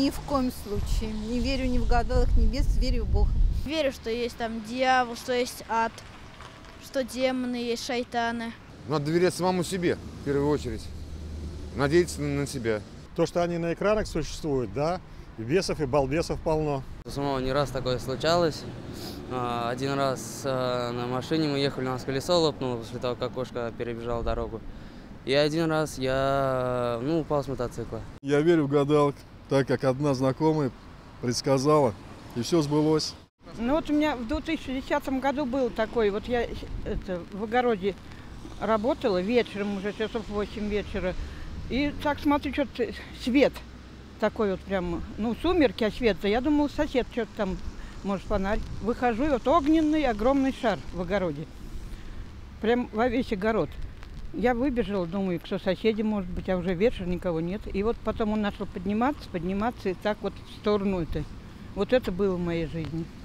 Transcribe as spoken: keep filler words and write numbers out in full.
Ни в коем случае. Не верю ни в гадалок небес, верю в Бога. Верю, что есть там дьявол, что есть ад, что демоны есть, шайтаны. Надо доверять самому себе, в первую очередь. Надеяться на себя. То, что они на экранах существуют, да, и бесов, и балбесов полно. У самого не раз такое случалось. Один раз на машине мы ехали, у нас колесо лопнуло после того, как кошка перебежала дорогу. И один раз я ну, упал с мотоцикла. Я верю в гадалок, так как одна знакомая предсказала, и все сбылось. Ну вот у меня в две тысячи десятом году был такой, вот я это, в огороде работала вечером, уже часов восемь вечера, и так смотрю, что-то свет такой вот прям, ну сумерки, а свет-то, я думала, сосед что-то там, может фонарь. Выхожу, и вот огненный огромный шар в огороде, прям во весь огород. Я выбежала, думаю, кто соседи, может быть, а уже вечер, никого нет. И вот потом он начал подниматься, подниматься, и так вот в сторону это. Вот это было в моей жизни.